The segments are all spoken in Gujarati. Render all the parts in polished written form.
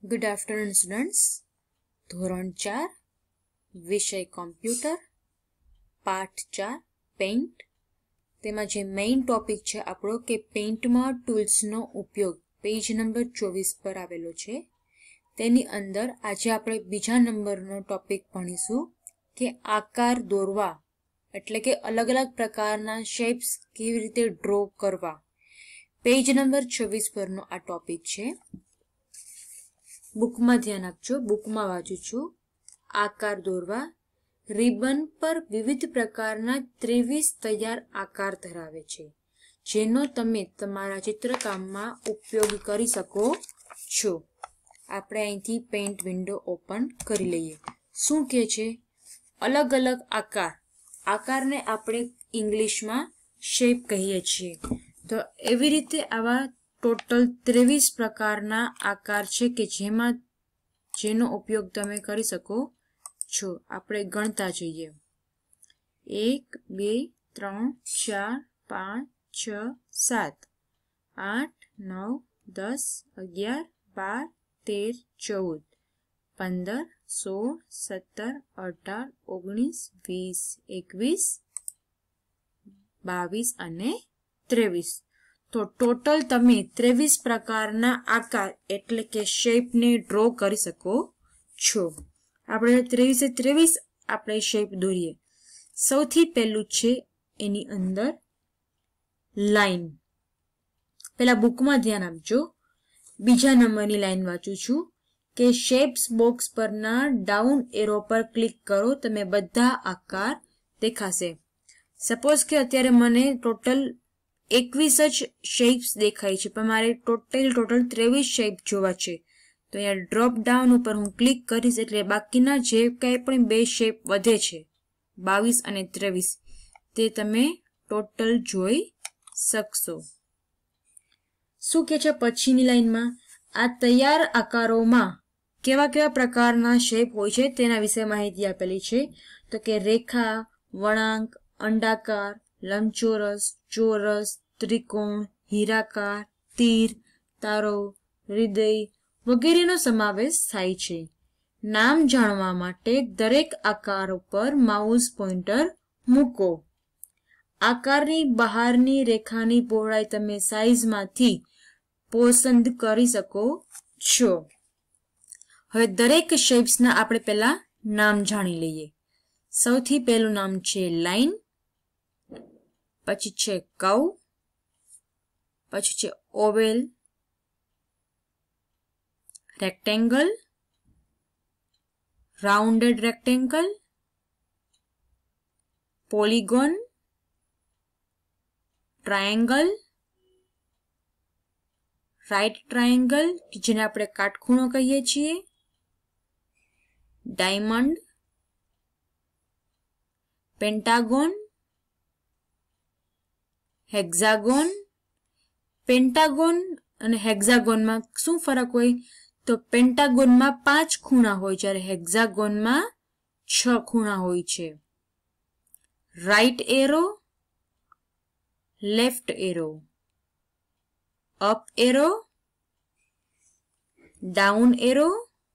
Good afternoon, students. ધોરણ 4 વિષય કોમ્પ્યુટર પાઠ 4 પેઇન્ટ. તેમાં જે મેઇન ટોપિક છે આપણો કે પેઇન્ટમાં ટૂલ્સનો ઉપયોગ પેજ નંબર 24 પર આવેલો છે. તેની અંદર આજે આપણે બીજા નંબરનો ટોપિક ભણીશું કે આકાર દોરવા, એટલે કે અલગ અલગ પ્રકારના શેપ્સ કેવી રીતે ડ્રો કરવા. પેજ નંબર 24 પરનો આ ટોપિક છે. બુકમાં ધ્યાન આપજો, બુકમાં વાંચું છું. આકાર દોરવા. રિબન પર વિવિધ પ્રકારના 23 તૈયાર આકાર ધરાવે છે, જેનો તમે તમારા ચિત્રકામમાં ઉપયોગ કરી શકો છો. આપણે અહીંથી પેઇન્ટ વિન્ડો ઓપન કરી લઈએ. શું કહે છે? અલગ અલગ આકાર. આકારને આપણે ઇંગ્લિશમાં શેપ કહીએ છીએ. તો એવી રીતે આવા ટોટલ 23 પ્રકારના આકાર છે કે જેનો ઉપયોગ તમે કરી શકો છો. આપણે ગણતા જઈએ. 1 2 3 4 5 6 7 8 9 10 11 12 13 14 15 16 17 18 19 20 21 22 અને 23. તો ટોટલ તમે 23 પ્રકારના આકાર એટલે કે શેપને ડ્રો કરી શકો છો. આપણે 23 આપણે શેપ દોરીએ. સૌથી પહેલું છે એની અંદર લાઈન. પેલા બુકમાં ધ્યાન આપજો. બીજા નંબરની લાઈન વાંચું છું કે શેપ્સ બોક્સ પરના ડાઉન એરો પર ક્લિક કરો, તમે બધા આકાર દેખાશે. સપોઝ કે અત્યારે મને ટોટલ 21 જ શેપ્સ દેખાય છે, પણ મારે ટોટલ 23 શેપ જોવા છે. તો અહીંયા ડ્રોપ ડાઉન ઉપર હું ક્લિક કરીશ એટલે બાકીના જે કંઈ પણ બે શેપ વધે છે 22 અને 23 તે તમે ટોટલ જોઈ શકશો. શું કે છે પછીની લાઈનમાં? આ તૈયાર આકારોમાં કેવા કેવા પ્રકારના શેપ હોય છે તેના વિશે માહિતી આપેલી છે. તો કે રેખા, વળાંક, અંડાકાર, લંબચોરસ, ચોરસ, ત્રિકોણ, હીરાકાર, તીર, તારો, હૃદય વગેરેનો સમાવેશ થાય છે. નામ જાણવા માટે દરેક આકાર ઉપર માઉસ પોઇન્ટર મૂકો. આકારની બહારની રેખાની પહોળાઈ તમે સાઈઝમાંથી પસંદ કરી શકો છો. હવે દરેક શેપ્સના આપણે પહેલા નામ જાણી લઈએ. સૌથી પહેલું નામ છે લાઈન, પછી છે કર્વ, પછી છે oval, rectangle, rounded rectangle, polygon, triangle, right triangle જેને આપણે કાટખૂણો કહીએ છીએ, ડાયમંડ, પેન્ટાગોન, હેક્ઝાગોન. પેન્ટાગોન અને હેક્ઝાગોનમાં શું ફરક હોય? તો પેન્ટાગોનમાં 5 ખૂણા હોય, જ્યારે હેક્ઝાગોનમાં 6 ખૂણા હોય છે. Right arrow, left arrow, up arrow, down arrow,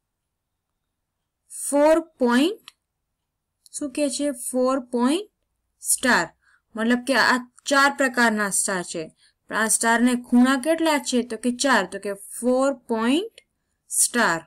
4 point. શું કે છે? 4 પોઈન્ટ સ્ટાર. મતલબ કે આ 4 પ્રકારના સ્ટાર છે. પણ આ સ્ટારને ખૂણા કેટલા છે? તો કે 4. તો કે 4 પોઈન્ટ સ્ટાર.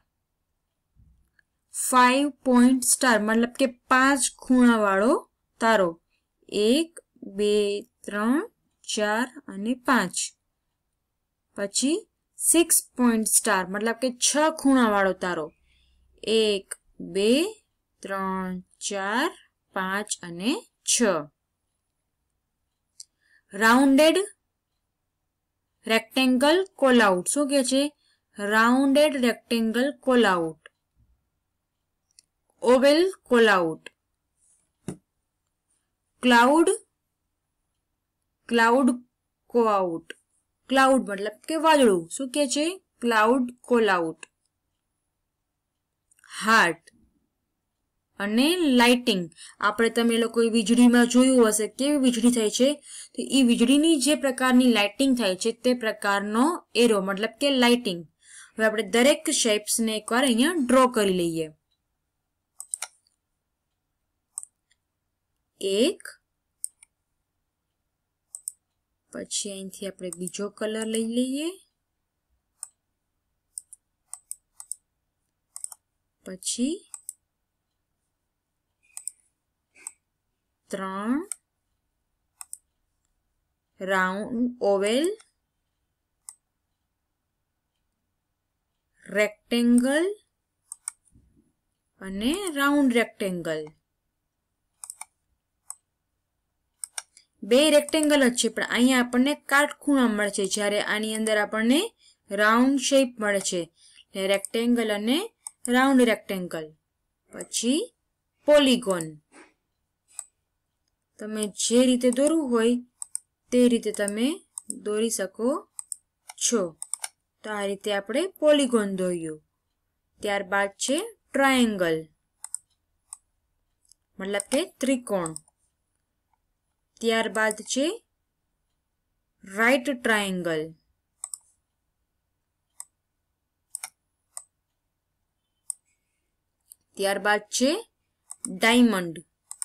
5 પોઈન્ટ સ્ટાર મતલબ કે 5 ખૂણા વાળો તારો. 1 2 3 4 અને 5. પછી 6 પોઈન્ટ સ્ટાર મતલબ કે 6 ખૂણા વાળો તારો. 1 2 3 4 5 અને 6. Rounded rectangle callout. શું કે છે? Rounded rectangle callout, oval callout, cloud callout. Cloud મતલબ કે વાદળું. શું કે છે? Cloud callout. હાર્ટ અને લાઇટિંગ. આપણે તમે લોકો વીજળીમાં જોયું હશે કેવી વીજળી થાય છે, તો એ વીજળીની જે પ્રકારની લાઇટિંગ થાય છે તે પ્રકારનો એરો મતલબ કે લાઇટિંગ. હવે આપણે દરેક શેપ્સને એકવાર અહીંયા ડ્રો કરી લઈએ. એક, પછી અહીંથી આપણે બીજો કલર લઈ લઈએ, પછી 3 રાઉન્ડ ઓવેલ, રેક્ટેંગલ અને રાઉન્ડ રેક્ટેંગલ. બે રેક્ટેંગલ જ છે પણ અહીંયા આપણને કાટખૂણા મળે છે, જ્યારે આની અંદર આપણને રાઉન્ડ શેપ મળે છે. રેક્ટેંગલ અને રાઉન્ડ રેક્ટેંગલ. પછી પોલીગોન. તમે જે રીતે દોરવું હોય તે રીતે તમે દોરી શકો છો. તો આ રીતે આપણે પોલીગોન દોર્યું. ત્યારબાદ છે ટ્રાયેંગલ, મતલબ કે ત્રિકોણ. ત્યારબાદ છે રાઈટ ટ્રાયેંગલ. ત્યારબાદ છે ડાયમંડ.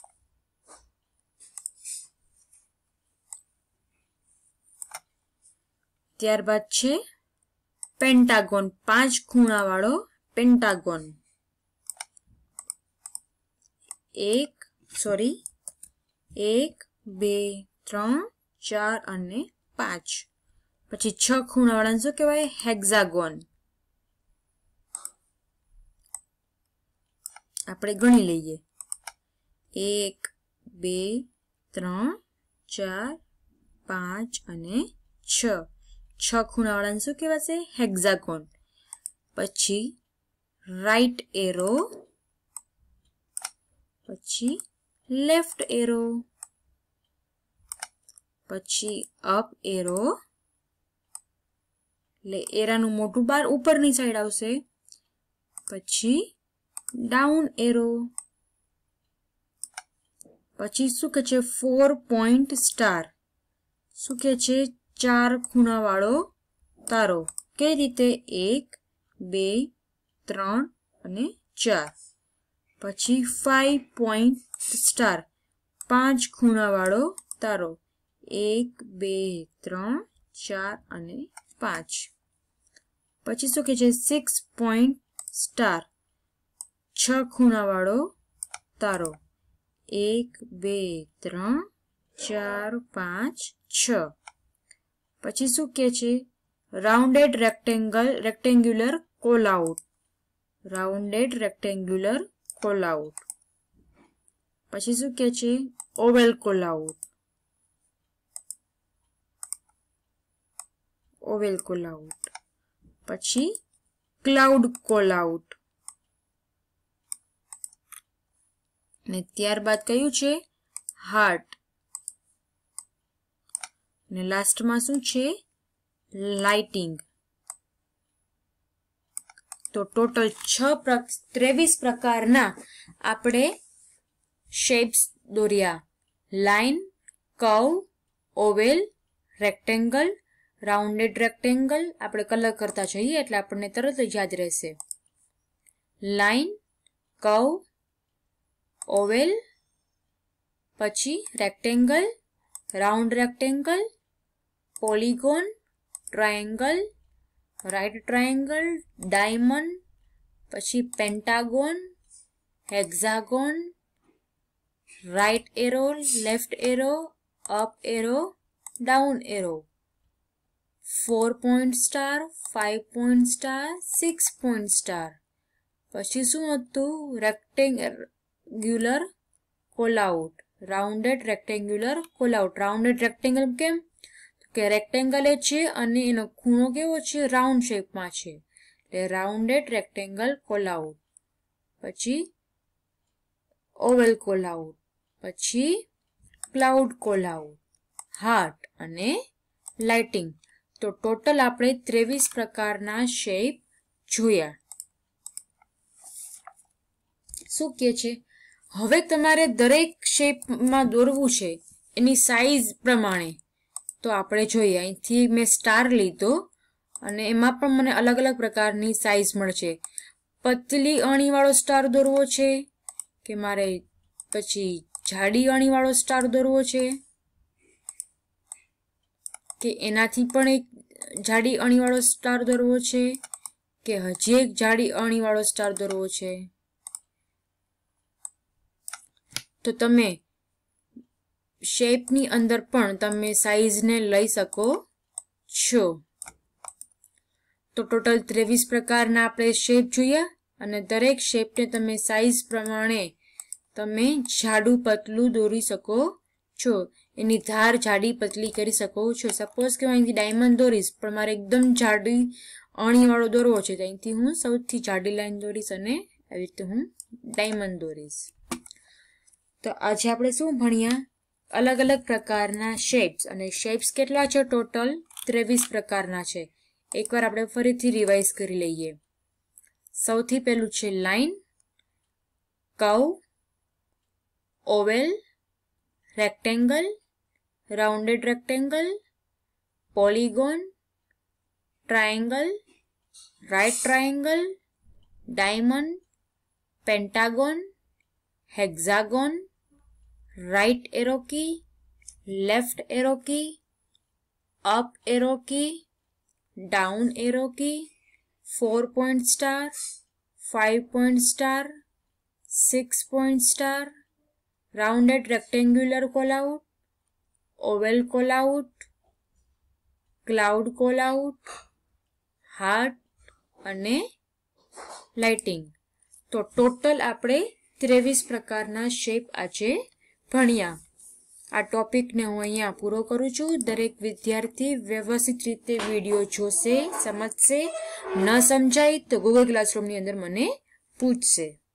ત્યારબાદ છે પેન્ટાગોન, 5 ખૂણા વાળો પેન્ટાગોન. 1 2 3 4 અને 5. પછી 6 ખૂણા વાળાને શું કહેવાય? હેક્ઝાગોન. આપણે ગણી લઈએ. 1 2 3 4 5 અને 6. 6 ખૂણા વાળાને શું કહેવાશે? હેક્ઝાગોન. પછી રાઈટ એરો, પછી લેફ્ટ એરો, પછી અપ એરો, એટલે એરાનું મોટું બાર ઉપરની સાઈડ આવશે. પછી ડાઉન એરો. પછી શું કે છે? 4 પોઈન્ટ સ્ટાર. શું કે છે? 4 ખૂણા વાળો તારો. કઈ રીતે? 1 2 3 અને 4. પછી 5 પોઈન્ટ સ્ટાર, 5 ખૂણા વાળો તારો. 1 2 3 4 અને 5. પછી શું કે છે? 6 પોઈન્ટ સ્ટાર, 6 ખૂણા વાળો તારો. 1 2 3 4 5 6. પછી શું કે છે? Rounded rectangular callout. Rounded rectangular callout. પછી શું કે છે? Oval callout. Oval callout. પછી ક્લાઉડ કોલ આઉટ. ને ત્યારબાદ કયું છે? હાર્ટ. ને લાસ્ટમાં શું છે? લાઇટિંગ. તો ટોટલ 23 પ્રકારના આપણે શેપ્સ દોર્યા. Line, curve, oval, rectangle, rounded rectangle. આપણે કલર કરતા જઈએ એટલે આપણને તરત જ યાદ રહેશે. લાઇન, કર્વ, ઓવેલ, પછી rectangle, round rectangle, polygon, triangle, right triangle, diamond, પછી pentagon, hexagon, right arrow, left arrow, up arrow, down arrow, 4 point star, 5 point star, 6 point star. પછી શું હતું? Rectangular callout. Rounded rectangular callout. Rounded rectangle કેમ? કે રેક્ટેંગલ એ છે અને એનો ખૂણો કેવો છે? રાઉન્ડ શેપમાં છે, એટલે રાઉન્ડેડ રેક્ટેંગલ કોલ આઉટ. પછી ઓવેલ કોલ આઉટ. પછી ક્લાઉડ કોલ આઉટ, હાર્ટ અને લાઇટિંગ. તો ટોટલ આપણે 23 પ્રકારના શેપ જોયા. શું કે છે? હવે તમારે દરેક શેપમાં દોરવું છે એની સાઈઝ પ્રમાણે. તો આપણે જોઈએ. અહીંથી મેં સ્ટાર લીધો અને એમાં પણ મને અલગ અલગ પ્રકારની સાઇઝ મળશે. પતલી અણીવાળો સ્ટાર દોરવો છે કે મારે પછી જાડી અણીવાળો સ્ટાર દોરવો છે કે એનાથી પણ એક જાડી અણીવાળો સ્ટાર દોરવો છે કે હજી એક જાડી અણીવાળો સ્ટાર દોરવો છે. તો તમે શેપની અંદર પણ તમે સાઈઝને લઈ શકો છો. તો ટોટલ 23 પ્રકારના આપણે શેપ જોયા અને દરેક શેપને તમે સાઈઝ પ્રમાણે તમે જાડું પતલું દોરી શકો છો. એની ધાર જાડી પતલી કરી શકો છો. સપોઝ કે હું અહીંથી ડાયમંડ દોરીશ પણ મારે એકદમ જાડી અણીવાળો દોરવો છે તો અહીંથી હું સૌથી જાડી લાઈન દોરીશ અને આવી રીતે હું ડાયમંડ દોરીશ. તો આજે આપણે શું ભણ્યા? અલગ અલગ પ્રકારના શેપ્સ. અને શેપ્સ કેટલા છે? ટોટલ 23 પ્રકારના છે. એકવાર આપણે ફરીથી રિવાઇઝ કરી લઈએ. સૌથી પહેલું છે line, curve, oval, rectangle, rounded rectangle, polygon, triangle, right triangle, diamond, pentagon, hexagon, right arrow key, left arrow key, up arrow key, down arrow key, 4 point star, 5 point star, 6 point star, rounded rectangular callout, oval callout, cloud callout, heart અને લાઇટિંગ. તો ટોટલ આપણે 23 પ્રકારના શેપ આજે ભણ્યા. આ ટોપિકને હું અહીંયા પૂરો કરું છું. દરેક વિદ્યાર્થી વ્યવસ્થિત રીતે વિડીયો જોશે, સમજશે. ન સમજાય તો ગૂગલ ક્લાસરૂમની અંદર મને પૂછશે.